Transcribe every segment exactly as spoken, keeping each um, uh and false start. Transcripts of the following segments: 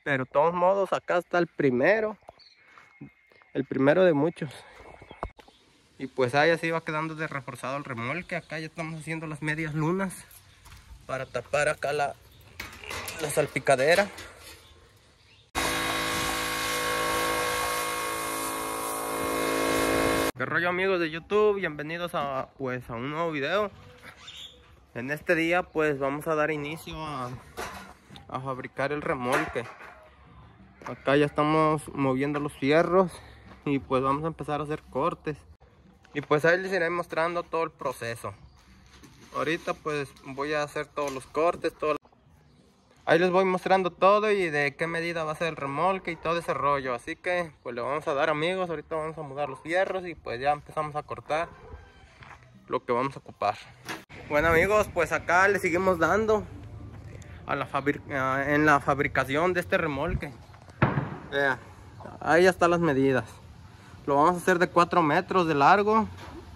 Pero de todos modos, acá está el primero. El primero de muchos. Y pues ahí así va quedando de reforzado el remolque. Acá ya estamos haciendo las medias lunas para tapar acá la, la salpicadera. ¿Qué rollo, amigos de YouTube? Bienvenidos a pues a un nuevo video. En este día pues vamos a dar inicio a, a fabricar el remolque. Acá ya estamos moviendo los fierros y pues vamos a empezar a hacer cortes. Y pues ahí les iré mostrando todo el proceso. Ahorita pues voy a hacer todos los cortes, todo. Ahí les voy mostrando todo y de qué medida va a ser el remolque y todo ese rollo. Así que pues le vamos a dar, amigos. Ahorita vamos a mudar los fierros y pues ya empezamos a cortar lo que vamos a ocupar. Bueno, amigos, pues acá le seguimos dando a la fabrica en la fabricación de este remolque. Vean, ahí ya están las medidas. Lo vamos a hacer de cuatro metros de largo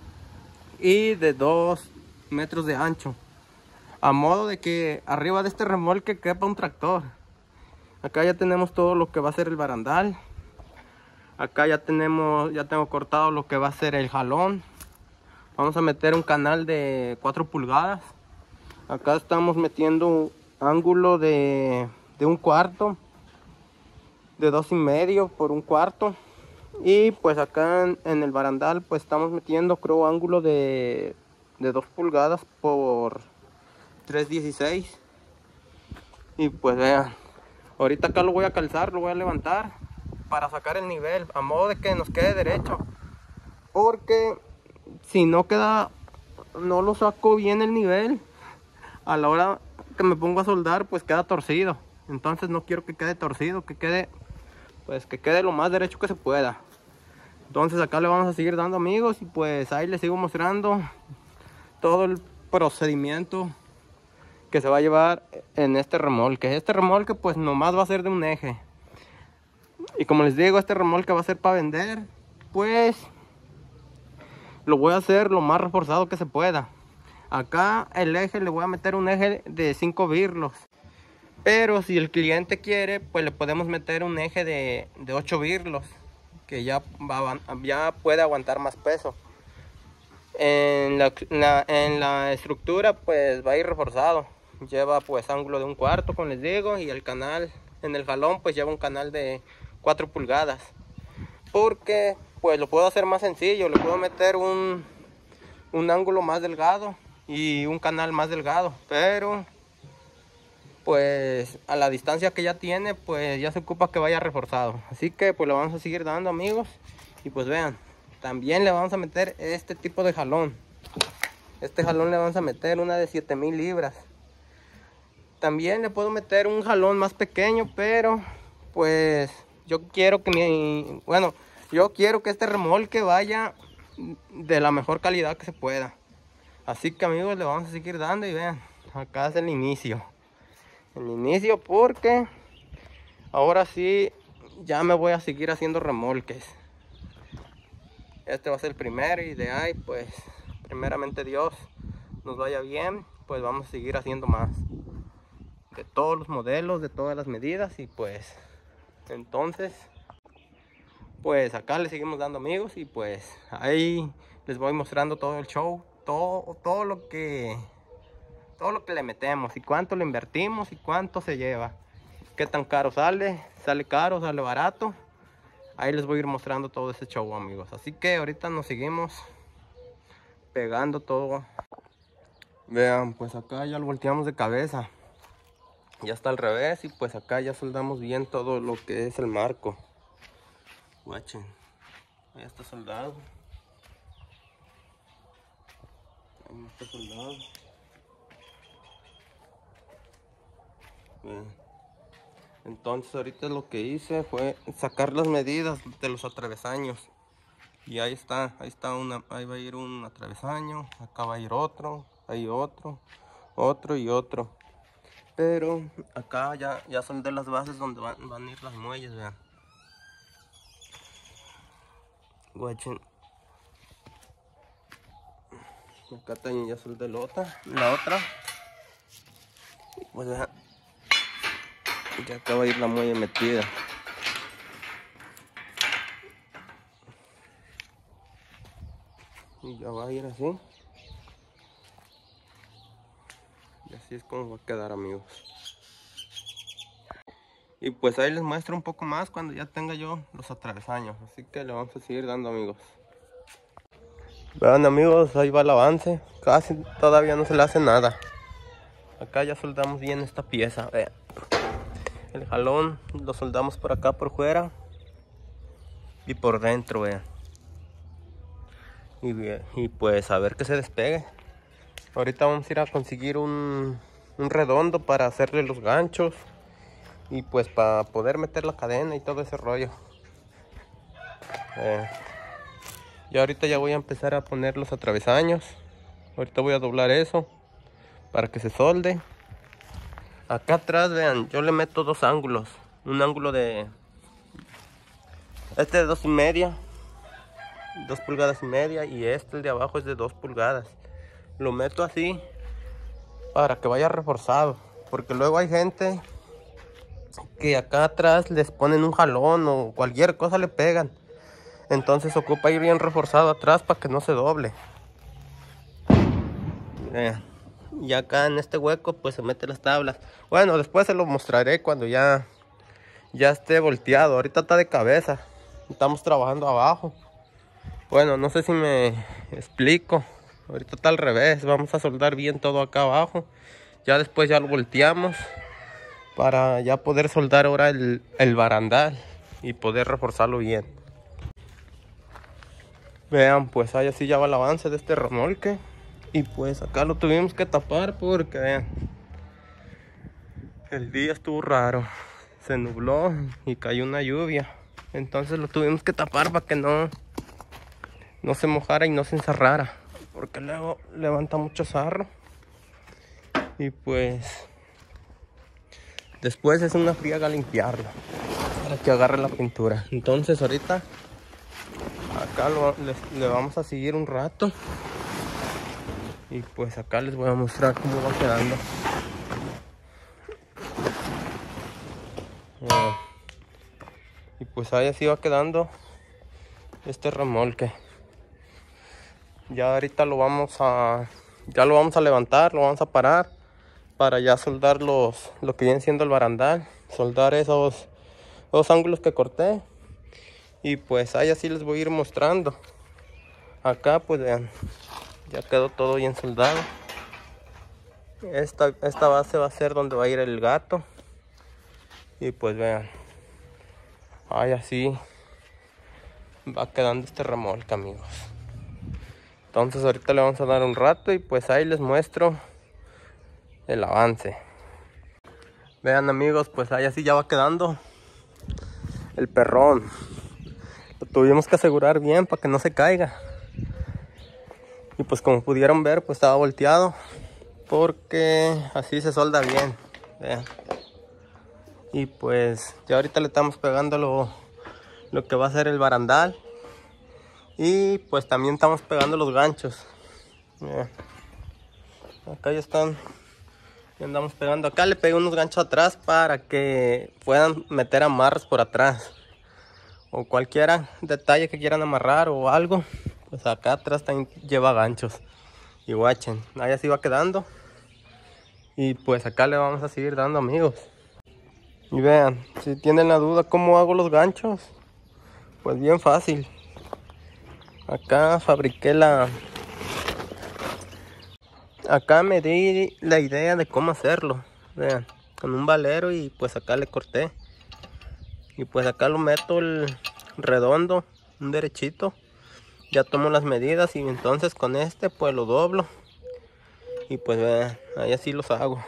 y de dos metros de ancho, a modo de que arriba de este remolque quepa un tractor. Acá ya tenemos todo lo que va a ser el barandal. Acá ya tenemos, ya tengo cortado lo que va a ser el jalón. Vamos a meter un canal de cuatro pulgadas. Acá estamos metiendo un ángulo de, de un cuarto, de dos y medio por un cuarto. Y pues acá en, en el barandal pues estamos metiendo, creo, ángulo de, de dos pulgadas por tres dieciséis. Y pues vean, ahorita acá lo voy a calzar, lo voy a levantar para sacar el nivel, a modo de que nos quede derecho. Porque si no queda, no lo saco bien el nivel, a la hora que me pongo a soldar pues queda torcido. Entonces no quiero que quede torcido, que quede, pues que quede lo más derecho que se pueda. Entonces acá le vamos a seguir dando, amigos, y pues ahí les sigo mostrando todo el procedimiento que se va a llevar en este remolque. Este remolque pues nomás va a ser de un eje. Y como les digo, este remolque va a ser para vender. Pues lo voy a hacer lo más reforzado que se pueda. Acá el eje le voy a meter un eje de cinco birlos. Pero si el cliente quiere, pues le podemos meter un eje de, de ocho birlos, que ya, va, ya puede aguantar más peso. En la, la, en la estructura pues va a ir reforzado. Lleva pues ángulo de un cuarto, como les digo, y el canal en el jalón pues lleva un canal de cuatro pulgadas. Porque pues lo puedo hacer más sencillo, le puedo meter un, un ángulo más delgado y un canal más delgado, pero pues a la distancia que ya tiene pues ya se ocupa que vaya reforzado. Así que pues lo vamos a seguir dando, amigos. Y pues vean, también le vamos a meter este tipo de jalón. Este jalón le vamos a meter una de siete mil libras. También le puedo meter un jalón más pequeño, pero pues yo quiero que mi, bueno, yo quiero que este remolque vaya de la mejor calidad que se pueda. Así que, amigos, le vamos a seguir dando y vean, acá es el inicio. El inicio, porque ahora sí ya me voy a seguir haciendo remolques. Este va a ser el primero y de ahí pues primeramente Dios nos vaya bien, pues vamos a seguir haciendo más de todos los modelos, de todas las medidas. Y pues entonces pues acá le seguimos dando, amigos, y pues ahí les voy mostrando todo el show, todo, todo lo que todo lo que le metemos y cuánto le invertimos y cuánto se lleva, qué tan caro sale, sale caro, sale barato. Ahí les voy a ir mostrando todo ese show, amigos. Así que ahorita nos seguimos pegando todo. Vean, pues acá ya lo volteamos de cabeza, ya está al revés, y pues acá ya soldamos bien todo lo que es el marco. Guachen, ahí está soldado, ahí está soldado. Vean. Entonces ahorita lo que hice fue sacar las medidas de los atravesaños. Y ahí está, ahí está una, ahí va a ir un atravesaño, acá va a ir otro, ahí otro, otro y otro. Pero acá ya, ya son de las bases donde van, van a ir las muelles, vean. Guachen. Acá también ya soldé la otra, la otra. Pues vean. Ya acá va a ir la muelle metida. Y ya va a ir así. Y así es como va a quedar, amigos. Y pues ahí les muestro un poco más cuando ya tenga yo los atravesaños. Así que le vamos a seguir dando, amigos. Vean, amigos, ahí va el avance. Casi todavía no se le hace nada. Acá ya soldamos bien esta pieza. Vean. El jalón lo soldamos por acá por fuera y por dentro, vean. Y, y pues a ver que se despegue. Ahorita vamos a ir a conseguir un, un redondo para hacerle los ganchos. Y pues para poder meter la cadena y todo ese rollo. Eh, y ahorita ya voy a empezar a poner los atravesaños. Ahorita voy a doblar eso para que se solde. Acá atrás, vean, yo le meto dos ángulos. Un ángulo de... Este de dos y media. Dos pulgadas y media. Y este, el de abajo, es de dos pulgadas. Lo meto así para que vaya reforzado. Porque luego hay gente que acá atrás les ponen un jalón o cualquier cosa le pegan. Entonces ocupa ir bien reforzado atrás para que no se doble. Vean. Y acá en este hueco pues se meten las tablas. Bueno, después se lo mostraré cuando ya ya esté volteado. Ahorita está de cabeza. Estamos trabajando abajo. Bueno, no sé si me explico. Ahorita está al revés. Vamos a soldar bien todo acá abajo. Ya después ya lo volteamos para ya poder soldar ahora el, el barandal y poder reforzarlo bien. Vean, pues ahí así ya va el avance de este remolque. Y pues acá lo tuvimos que tapar porque vean, el día estuvo raro, se nubló y cayó una lluvia, entonces lo tuvimos que tapar para que no no se mojara y no se encerrara, porque luego levanta mucho sarro y pues después es una friega limpiarlo para que agarre la pintura. Entonces ahorita acá lo, les, le vamos a seguir un rato. Y pues acá les voy a mostrar cómo va quedando. Eh, y pues ahí así va quedando este remolque. Ya ahorita lo vamos a... Ya lo vamos a levantar, lo vamos a parar. Para ya soldar los... Lo que viene siendo el barandal. Soldar esos dos ángulos que corté. Y pues ahí así les voy a ir mostrando. Acá pues vean. Ya quedó todo bien soldado. Esta, esta base va a ser donde va a ir el gato. Y pues vean. Ahí así va quedando este remolque, amigos. Entonces ahorita le vamos a dar un rato y pues ahí les muestro el avance. Vean, amigos, pues ahí así ya va quedando el perrón. Lo tuvimos que asegurar bien para que no se caiga. Y pues como pudieron ver, pues estaba volteado, porque así se solda bien. Vean. Y pues ya ahorita le estamos pegando lo, lo que va a ser el barandal. Y pues también estamos pegando los ganchos. Vean. Acá ya están. Ya andamos pegando. Acá le pegué unos ganchos atrás para que puedan meter amarras por atrás. O cualquier detalle que quieran amarrar o algo. Pues acá atrás también lleva ganchos. Y guachen, ahí así va quedando. Y pues acá le vamos a seguir dando, amigos. Y vean, si tienen la duda cómo hago los ganchos, pues bien fácil. Acá fabriqué la... Acá me di la idea de cómo hacerlo. Vean, con un valero y pues acá le corté. Y pues acá lo meto el redondo, un derechito. Ya tomo las medidas y entonces con este pues lo doblo. Y pues vean, ahí así los hago.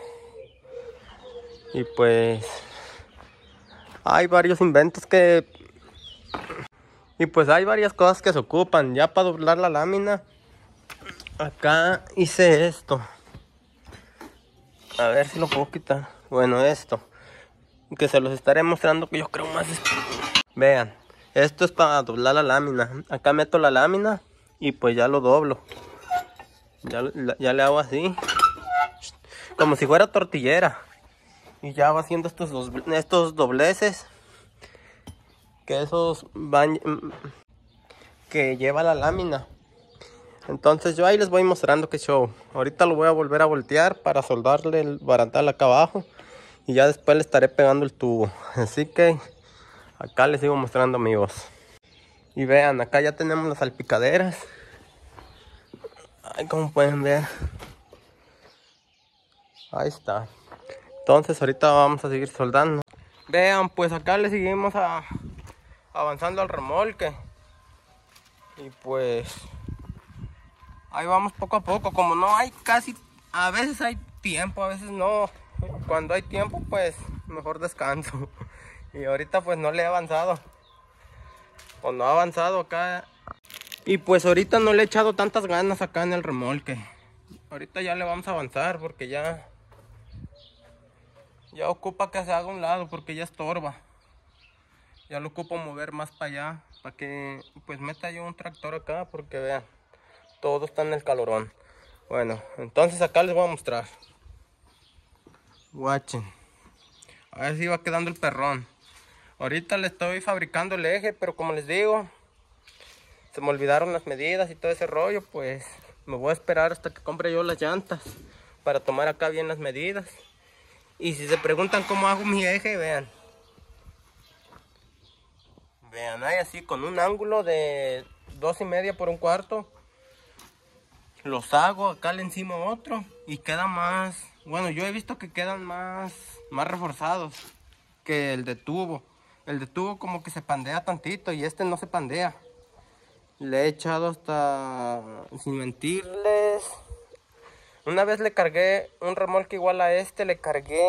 Y pues hay varios inventos que... Y pues hay varias cosas que se ocupan. Ya para doblar la lámina, acá hice esto. A ver si lo puedo quitar. Bueno, esto, que se los estaré mostrando, que yo creo más. Vean, esto es para doblar la lámina. Acá meto la lámina y pues ya lo doblo. Ya, ya le hago así, como si fuera tortillera. Y ya va haciendo estos, dos, estos dobleces. Que esos van... Que lleva la lámina. Entonces yo ahí les voy mostrando qué show. Ahorita lo voy a volver a voltear para soldarle el barantal acá abajo. Y ya después le estaré pegando el tubo. Así que acá les sigo mostrando, amigos. Y vean, acá ya tenemos las salpicaderas. Ay, como pueden ver. Ahí está. Entonces ahorita vamos a seguir soldando. Vean, pues acá le seguimos a, avanzando al remolque. Y pues ahí vamos poco a poco. Como no hay casi, a veces hay tiempo, a veces no. Cuando hay tiempo pues mejor descanso. Y ahorita pues no le he avanzado. O no ha avanzado acá. Y pues ahorita no le he echado tantas ganas acá en el remolque. Ahorita ya le vamos a avanzar porque ya Ya ocupa que se haga a un lado porque ya estorba. Ya lo ocupo mover más para allá. Para que pues meta yo un tractor acá. Porque vean, todo está en el calorón. Bueno, entonces acá les voy a mostrar. Watchen. A ver si va quedando el perrón. Ahorita le estoy fabricando el eje, pero como les digo, se me olvidaron las medidas y todo ese rollo. Pues me voy a esperar hasta que compre yo las llantas para tomar acá bien las medidas. Y si se preguntan cómo hago mi eje, vean. Vean, ahí así con un ángulo de dos y media por un cuarto. Los hago, acá le encima otro y queda más. Bueno, yo he visto que quedan más, más reforzados que el de tubo. El de tubo como que se pandea tantito y este no se pandea. Le he echado hasta, sin mentirles, una vez le cargué un remolque igual a este, le cargué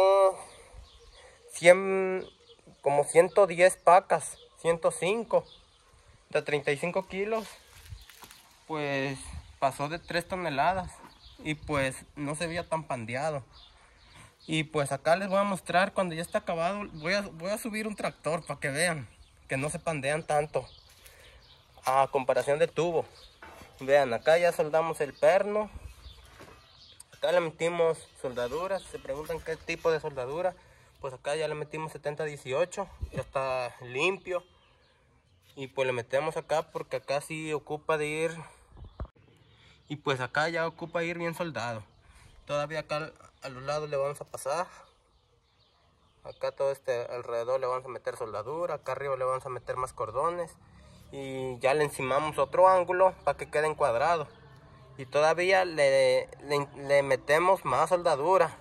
cien, como ciento diez pacas, ciento cinco, de treinta y cinco kilos, pues pasó de tres toneladas y pues no se veía tan pandeado. Y pues acá les voy a mostrar cuando ya está acabado, voy a, voy a subir un tractor para que vean que no se pandean tanto a comparación de tubo. Vean, acá ya soldamos el perno. Acá le metimos soldaduras. Se preguntan qué tipo de soldadura. Pues acá ya le metimos setenta dieciocho. Ya está limpio. Y pues le metemos acá porque acá sí ocupa de ir. Y pues acá ya ocupa ir bien soldado. Todavía acá a los lados le vamos a pasar. Acá todo este alrededor le vamos a meter soldadura. Acá arriba le vamos a meter más cordones. Y ya le encimamos otro ángulo para que quede encuadrado. Y todavía le, le, le metemos más soldadura.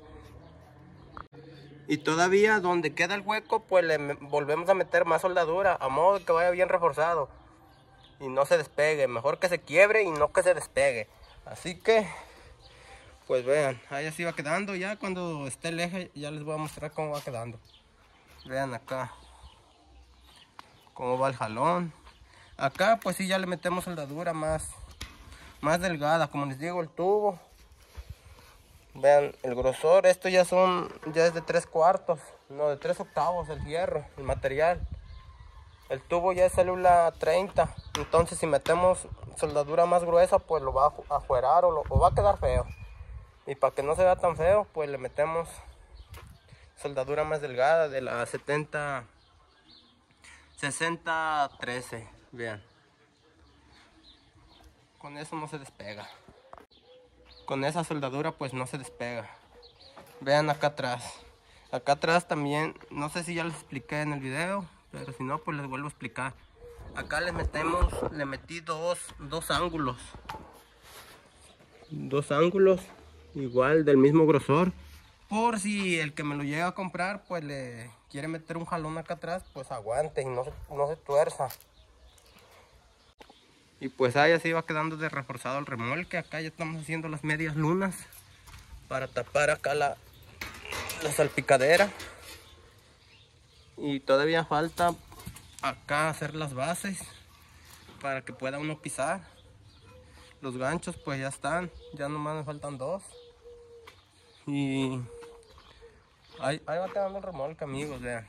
Y todavía donde queda el hueco pues le volvemos a meter más soldadura. A modo de que vaya bien reforzado. Y no se despegue. Mejor que se quiebre y no que se despegue. Así que pues vean, ahí así va quedando. Ya cuando esté el eje ya les voy a mostrar cómo va quedando. Vean acá cómo va el jalón. Acá pues sí ya le metemos soldadura más más delgada, como les digo, el tubo. Vean el grosor, esto ya son, ya es de tres cuartos, no, de tres octavos el hierro, el material. El tubo ya es célula treinta, entonces si metemos soldadura más gruesa pues lo va a afuerar o, lo, o va a quedar feo. Y para que no se vea tan feo pues le metemos soldadura más delgada de la setenta, sesenta trece, vean. Con eso no se despega. Con esa soldadura pues no se despega. Vean acá atrás. Acá atrás también, no sé si ya les expliqué en el video, pero si no pues les vuelvo a explicar. Acá le metemos, le metí dos, dos ángulos. Dos ángulos igual del mismo grosor. Por si el que me lo llega a comprar pues le quiere meter un jalón acá atrás, pues aguante y no se, no se tuerza. Y pues ahí así va quedando de reforzado el remolque. Acá ya estamos haciendo las medias lunas para tapar acá la, la salpicadera. Y todavía falta acá hacer las bases para que pueda uno pisar. Los ganchos pues ya están, ya nomás me faltan dos. Y ahí, ahí va quedando el remolque, amigos, vean.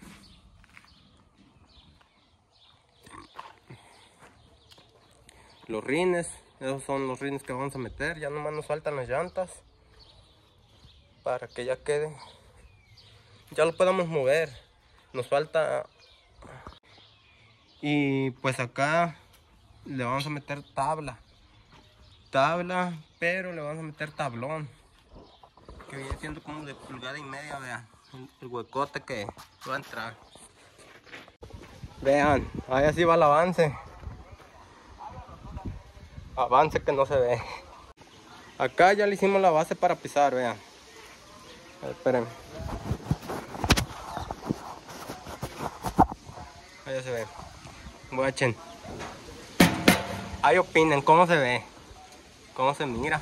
Los rines, esos son los rines que vamos a meter. Ya nomás nos faltan las llantas para que ya quede ya lo podamos mover. Nos falta. Y pues acá le vamos a meter tabla. Tabla, pero le vamos a meter tablón. Que viene siendo como de pulgada y media, vean. El huecote que va a entrar. Vean, ahí así va el avance. Avance que no se ve. Acá ya le hicimos la base para pisar, vean. A ver, espérenme. Ahí ya se ve. Guachen. Ahí opinen cómo se ve. Cómo se mira.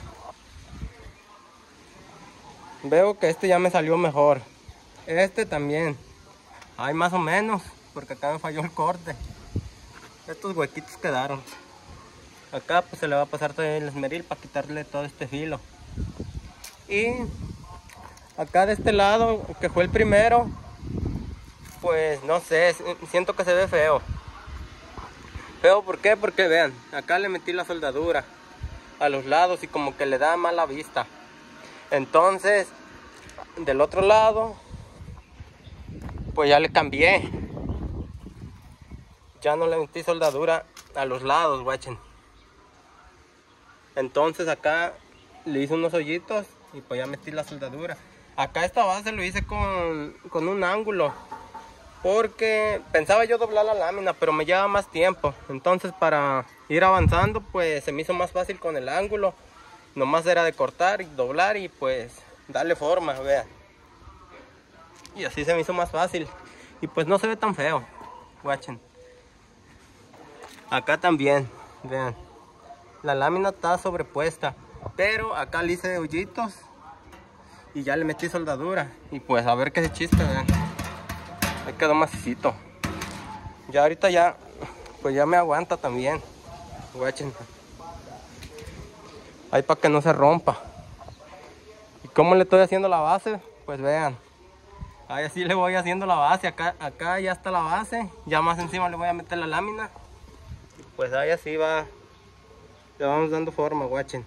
Veo que este ya me salió mejor. Este también. Hay más o menos. Porque acá me falló el corte. Estos huequitos quedaron. Acá pues se le va a pasar todo el esmeril para quitarle todo este filo. Y acá de este lado, que fue el primero, pues no sé, siento que se ve feo. Feo, ¿por qué? Porque vean, acá le metí la soldadura a los lados y como que le da mala vista. Entonces, del otro lado, pues ya le cambié. Ya no le metí soldadura a los lados, guachen. Entonces acá le hice unos hoyitos y pues ya metí la soldadura. Acá esta base lo hice con, con un ángulo. Porque pensaba yo doblar la lámina, pero me lleva más tiempo. Entonces para ir avanzando pues se me hizo más fácil con el ángulo. Nomás era de cortar y doblar y pues darle forma, vean. Y así se me hizo más fácil. Y pues no se ve tan feo, guachen. Acá también, vean. La lámina está sobrepuesta, pero acá le hice hoyitos y ya le metí soldadura. Y pues a ver qué se chispa, vean. Ahí quedó macicito. Ya ahorita ya, pues ya me aguanta también. Guachen. Ahí para que no se rompa. ¿Y cómo le estoy haciendo la base? Pues vean. Ahí así le voy haciendo la base. Acá, acá ya está la base. Ya más encima le voy a meter la lámina. Y pues ahí así va. Le vamos dando forma, guachen.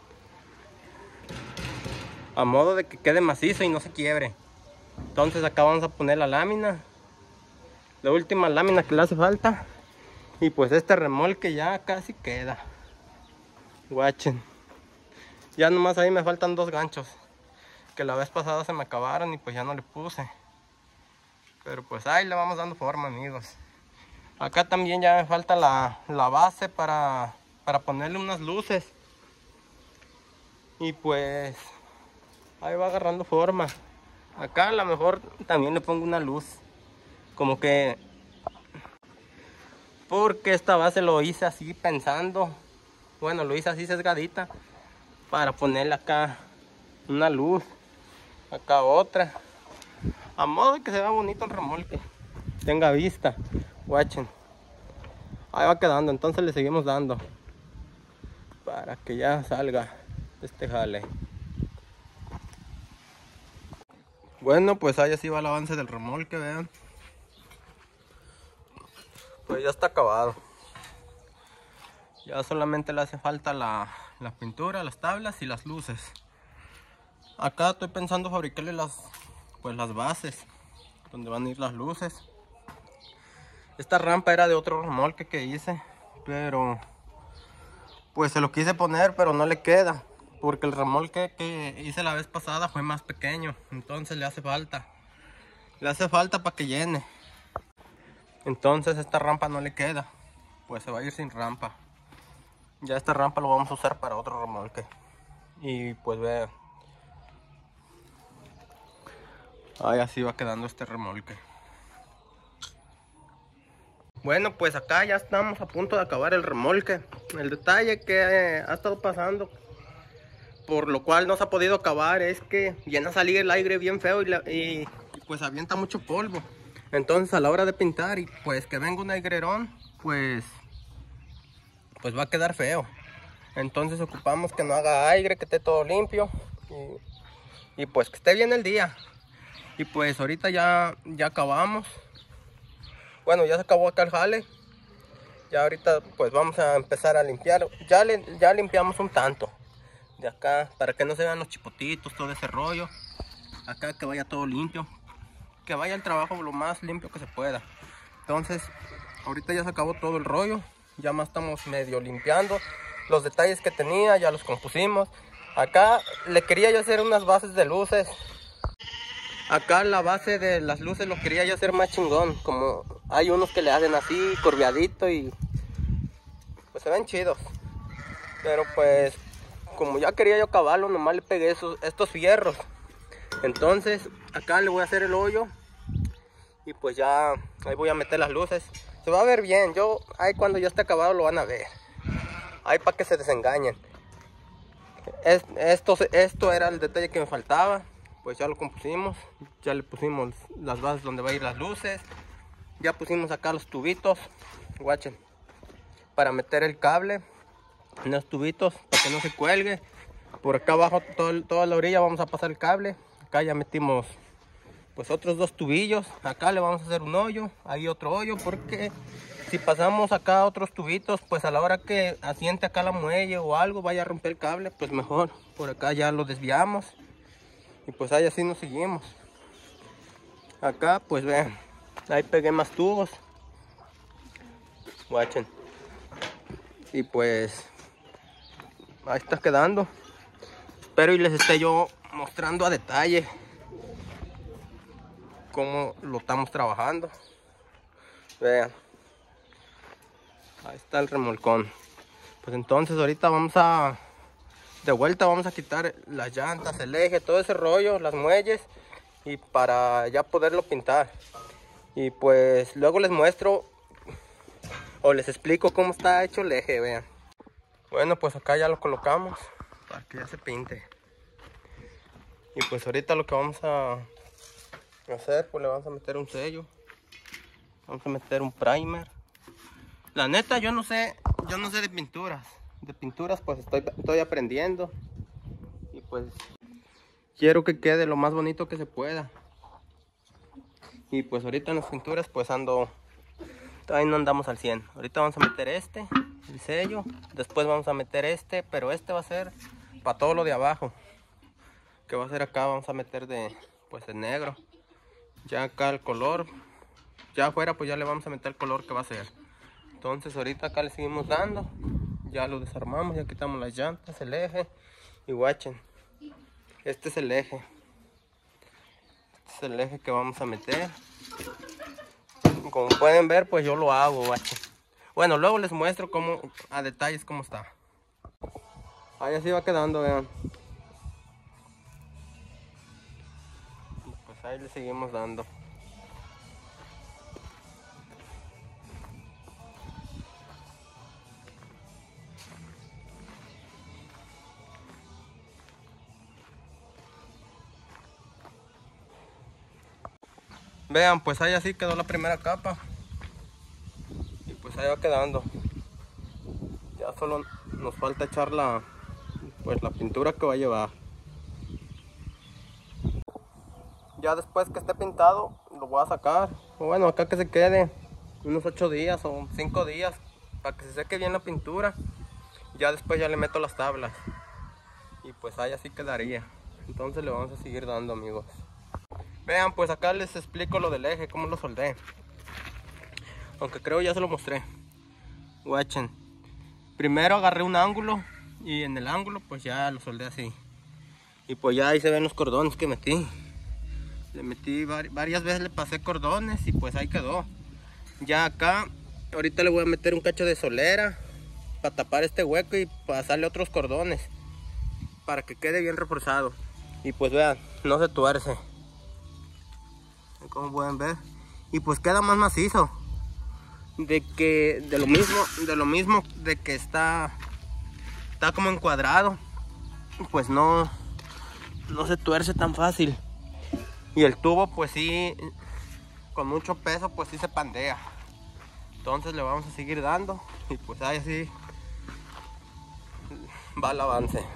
A modo de que quede macizo y no se quiebre. Entonces acá vamos a poner la lámina. La última lámina que le hace falta. Y pues este remolque ya casi queda. Guachen. Ya nomás ahí me faltan dos ganchos. Que la vez pasada se me acabaron y pues ya no le puse. Pero pues ahí le vamos dando forma, amigos. Acá también ya me falta la, la base para... para ponerle unas luces. Y pues ahí va agarrando forma. Acá a lo mejor también le pongo una luz, como que, porque esta base lo hice así pensando, bueno, lo hice así sesgadita para ponerle acá una luz, acá otra, a modo de que se vea bonito el remolque, tenga vista. Guachen, ahí va quedando. Entonces le seguimos dando para que ya salga este jale. Bueno, pues ahí así va el avance del remolque, vean. Pues ya está acabado. Ya solamente le hace falta la, la pintura, las tablas y las luces. Acá estoy pensando fabricarle las, pues las bases donde van a ir las luces. Esta rampa era de otro remolque que hice, pero pues se lo quise poner, pero no le queda, porque el remolque que hice la vez pasada fue más pequeño. Entonces le hace falta, le hace falta para que llene. Entonces esta rampa no le queda, pues se va a ir sin rampa. Ya esta rampa lo vamos a usar para otro remolque. Y pues vean, ahí así va quedando este remolque. Bueno, pues acá ya estamos a punto de acabar el remolque. El detalle que eh, ha estado pasando, por lo cual no se ha podido acabar, es que viene a salir el aire bien feo y, la, y, y pues avienta mucho polvo. Entonces a la hora de pintar y pues que venga un aigrerón, pues pues va a quedar feo. Entonces ocupamos que no haga aire, que esté todo limpio y, y pues que esté bien el día. Y pues ahorita ya, ya acabamos. Bueno, ya se acabó acá el jale. Ya ahorita pues vamos a empezar a limpiar. Ya, le, ya limpiamos un tanto de acá para que no se vean los chipotitos, todo ese rollo. Acá que vaya todo limpio. que vaya el trabajo lo más limpio que se pueda. Entonces ahorita ya se acabó todo el rollo, ya más estamos medio limpiando. Los detalles que tenía ya los compusimos. Acá le quería yo hacer unas bases de luces. Acá la base de las luces lo quería yo hacer más chingón, como hay unos que le hacen así curviadito y pues se ven chidos. Pero pues como ya quería yo acabarlo, nomás le pegué esos, estos fierros. Entonces acá le voy a hacer el hoyo y pues ya ahí voy a meter las luces. Se va a ver bien, yo ahí cuando ya esté acabado lo van a ver. Ahí para que se desengañen. Es, esto, esto era el detalle que me faltaba. Pues ya lo compusimos, ya le pusimos las bases donde va a ir las luces. Ya pusimos acá los tubitos, guachen, para meter el cable en los tubitos para que no se cuelgue. Por acá abajo, todo, toda la orilla vamos a pasar el cable. Acá ya metimos pues otros dos tubillos. Acá le vamos a hacer un hoyo, ahí otro hoyo, porque si pasamos acá otros tubitos, pues a la hora que asiente acá la muelle o algo vaya a romper el cable, pues mejor por acá ya lo desviamos. Y pues ahí así nos seguimos. Acá pues vean, ahí pegué más tubos, guachen, y pues ahí está quedando. Espero y les esté yo mostrando a detalle cómo lo estamos trabajando. Vean, ahí está el remolcón. Pues entonces ahorita vamos a de vuelta, vamos a quitar las llantas, el eje, todo ese rollo, las muelles, y para ya poderlo pintar. Y pues luego les muestro o les explico cómo está hecho el eje, vean. Bueno, pues acá ya lo colocamos para que ya se pinte. Y pues ahorita lo que vamos a hacer, pues le vamos a meter un sello, vamos a meter un primer. La neta yo no sé, yo no sé de pinturas. De pinturas pues estoy, estoy aprendiendo. Y pues quiero que quede lo más bonito que se pueda. Y pues ahorita en las pinturas pues ando, todavía no andamos al cien. Ahorita vamos a meter este, el sello. Después vamos a meter este, pero este va a ser para todo lo de abajo. Que va a ser acá, vamos a meter de pues de negro. Ya acá el color, ya afuera pues ya le vamos a meter el color que va a ser. Entonces ahorita acá le seguimos dando. Ya lo desarmamos, ya quitamos las llantas, el eje. Y guachen, este es el eje. Este es el eje que vamos a meter. Como pueden ver, pues yo lo hago, guachen. Bueno, luego les muestro cómo, a detalles cómo está. Ahí así va quedando, vean. Pues ahí le seguimos dando. Vean, pues ahí así quedó la primera capa. Y pues ahí va quedando. Ya solo nos falta echar la, pues la pintura que va a llevar. Ya después que esté pintado lo voy a sacar. Bueno, acá que se quede unos ocho días o cinco días para que se seque bien la pintura. Ya después ya le meto las tablas. Y pues ahí así quedaría. Entonces le vamos a seguir dando, amigos. Vean, pues acá les explico lo del eje, cómo lo soldé. Aunque creo ya se lo mostré. Guachen. Primero agarré un ángulo y en el ángulo pues ya lo soldé así. Y pues ya ahí se ven los cordones que metí. Le metí varias veces, le pasé cordones y pues ahí quedó. Ya acá, ahorita le voy a meter un cacho de solera para tapar este hueco y pasarle otros cordones para que quede bien reforzado. Y pues vean, no se tuerce. Como pueden ver, y pues queda más macizo de que de lo mismo de lo mismo de que está está como encuadrado, pues no no se tuerce tan fácil. Y el tubo pues sí, con mucho peso pues sí se pandea. Entonces le vamos a seguir dando y pues ahí así va el avance.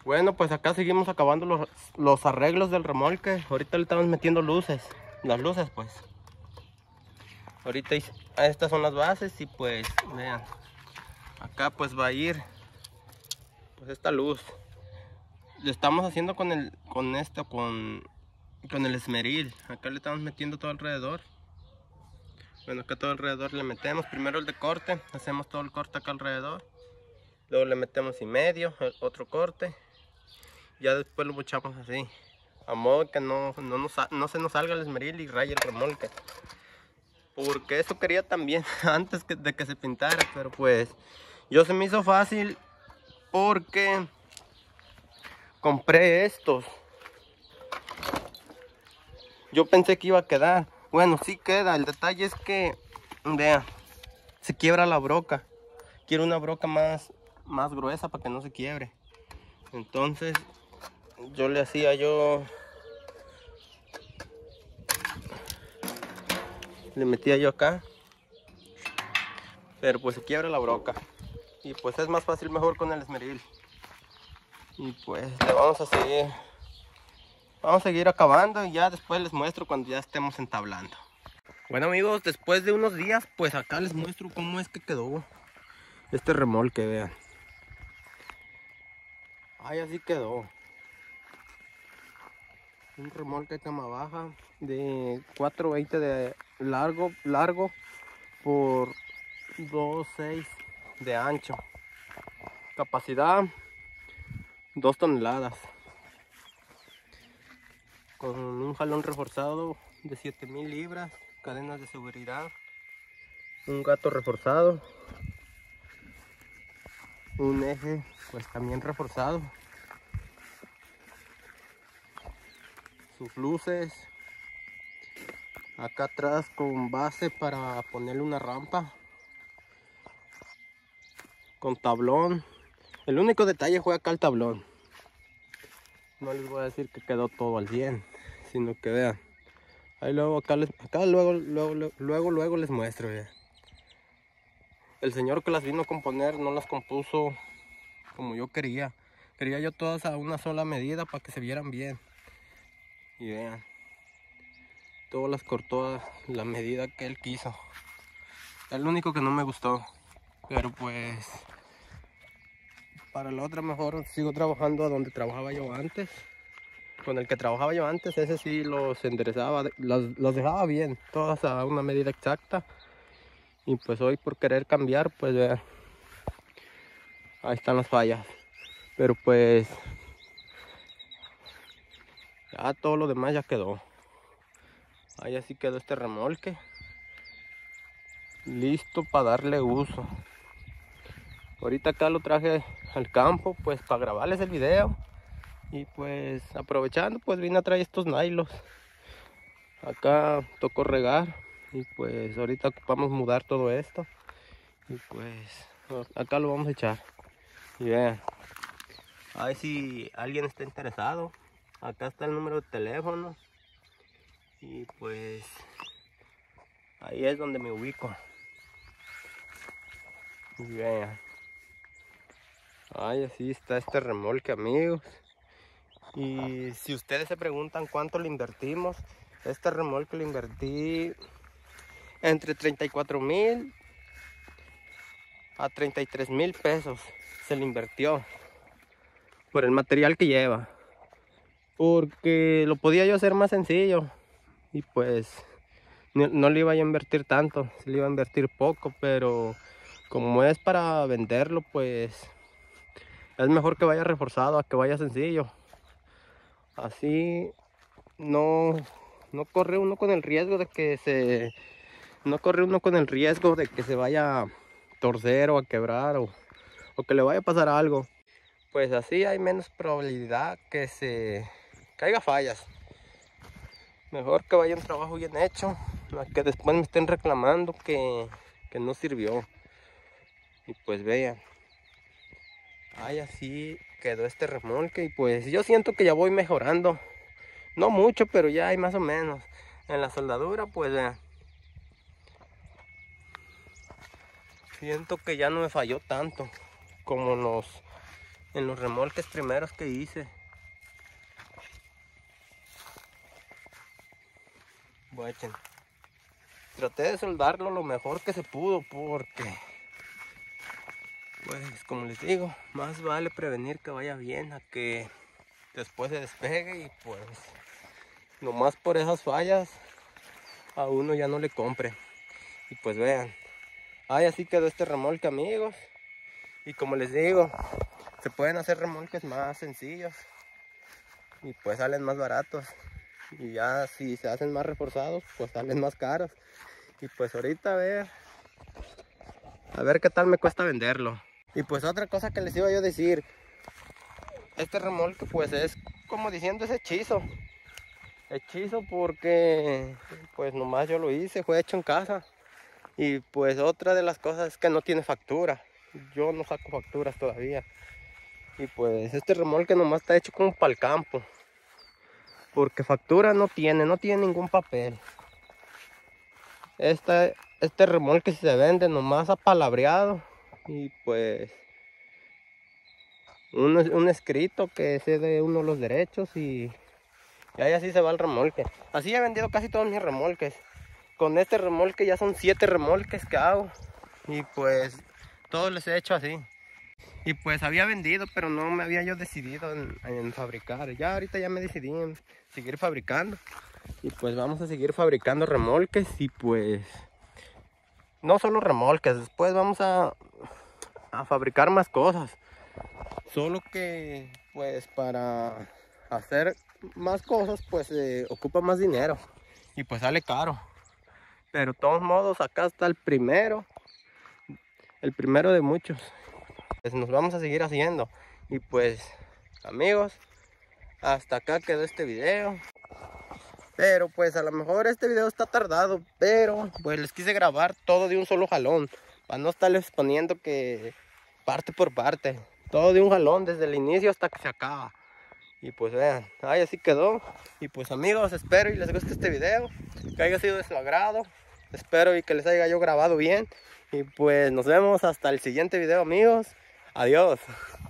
Bueno, pues acá seguimos acabando los, los arreglos del remolque. Ahorita le estamos metiendo luces, las luces pues. Ahorita hice, estas son las bases y pues vean, acá pues va a ir pues esta luz. Le estamos haciendo con el, con esto, con, con el esmeril. Acá le estamos metiendo todo alrededor. Bueno, acá todo alrededor le metemos primero el de corte, hacemos todo el corte acá alrededor. Luego le metemos y medio, el otro corte. Ya después lo buchamos así, a modo que no, no, nos, no se nos salga el esmeril y raye el remolque. Porque eso quería también antes que, de que se pintara, pero pues yo se me hizo fácil porque compré estos. Yo pensé que iba a quedar. Bueno, sí queda. El detalle es que, vean, se quiebra la broca. Quiero una broca más, más gruesa para que no se quiebre. Entonces yo le hacía yo... Le metía yo acá. Pero pues se quiebra la broca. Y pues es más fácil mejor con el esmeril. Y pues le vamos a seguir. Vamos a seguir acabando y ya después les muestro cuando ya estemos entablando. Bueno amigos, después de unos días pues acá les muestro cómo es que quedó este remolque, vean. Ay, así quedó. Un remolque cama baja de cuatro veinte de largo, largo por dos seis de ancho. Capacidad dos toneladas. Con un jalón reforzado de siete mil libras, cadenas de seguridad, un gato reforzado, un eje pues también reforzado, sus luces, acá atrás con base para ponerle una rampa, con tablón. El único detalle fue acá el tablón. No les voy a decir que quedó todo al cien, sino que vean. Ahí luego acá, les, acá luego, luego, luego, luego les muestro. Vean. El señor que las vino a componer no las compuso como yo quería. Quería yo todas a una sola medida para que se vieran bien. Y vean. Todas las cortó a la medida que él quiso. Es lo único que no me gustó. Pero pues... para la otra mejor sigo trabajando a donde trabajaba yo antes. Con el que trabajaba yo antes, ese sí los enderezaba, los, los dejaba bien, todas a una medida exacta. Y pues hoy por querer cambiar, pues vean, ahí están las fallas. Pero pues ya todo lo demás ya quedó. Ahí así quedó este remolque, listo para darle uso. Ahorita acá lo traje al campo pues para grabarles el video. Y pues aprovechando pues vine a traer estos nylos. Acá tocó regar. Y pues ahorita ocupamos mudar todo esto. Y pues acá lo vamos a echar. Y vean. A ver si alguien está interesado. Acá está el número de teléfono. Y pues ahí es donde me ubico. Y vean. Ay, así está este remolque amigos. Y si ustedes se preguntan cuánto le invertimos, este remolque le invertí entre treinta y cuatro mil a treinta y tres mil pesos. Se le invirtió por el material que lleva. Porque lo podía yo hacer más sencillo. Y pues no, no le iba a invertir tanto, se le iba a invertir poco. Pero como es para venderlo, pues es mejor que vaya reforzado a que vaya sencillo. Así no, no corre uno con el riesgo de que se no corre uno con el riesgo de que se vaya a torcer o a quebrar o, o que le vaya a pasar algo. Pues así hay menos probabilidad que se caiga fallas. Mejor que vaya un trabajo bien hecho, a que después me estén reclamando que, que no sirvió. Y pues vean, ay, así quedó este remolque. Y pues yo siento que ya voy mejorando. No mucho, pero ya hay más o menos. En la soldadura, pues vean, siento que ya no me falló tanto como los en los remolques primeros que hice. Bueno, traté de soldarlo lo mejor que se pudo porque, pues como les digo, más vale prevenir que vaya bien a que después se despegue y pues nomás por esas fallas a uno ya no le compre. Y pues vean, ahí así quedó este remolque, amigos. Y como les digo, se pueden hacer remolques más sencillos y pues salen más baratos. Y ya si se hacen más reforzados, pues salen más caros. Y pues ahorita a ver, a ver qué tal me cuesta venderlo. Y pues otra cosa que les iba yo a decir, este remolque pues es como diciendo es hechizo. Hechizo porque pues nomás yo lo hice, fue hecho en casa. Y pues otra de las cosas es que no tiene factura. Yo no saco facturas todavía. Y pues este remolque nomás está hecho como para el campo. Porque factura no tiene, no tiene ningún papel. Esta, este remolque se vende nomás apalabreado. Y pues un, un escrito que se de uno de los derechos y, y ahí así se va el remolque. Así he vendido casi todos mis remolques. Con este remolque ya son siete remolques que hago. Y pues todos les he hecho así. Y pues había vendido, pero no me había yo decidido en, en fabricar. Ya ahorita ya me decidí en seguir fabricando. Y pues vamos a seguir fabricando remolques. Y pues no solo remolques, después vamos a, a fabricar más cosas. Solo que pues para hacer más cosas pues se eh, ocupa más dinero. Y pues sale caro. Pero de todos modos acá está el primero. El primero de muchos. Pues nos vamos a seguir haciendo. Y pues amigos, hasta acá quedó este video. Pero pues a lo mejor este video está tardado, pero pues les quise grabar todo de un solo jalón, para no estarles poniendo que parte por parte, todo de un jalón desde el inicio hasta que se acaba. Y pues vean, ahí así quedó. Y pues amigos, espero y les guste este video, que haya sido de su agrado. Espero y que les haya yo grabado bien. Y pues nos vemos hasta el siguiente video, amigos. Adiós.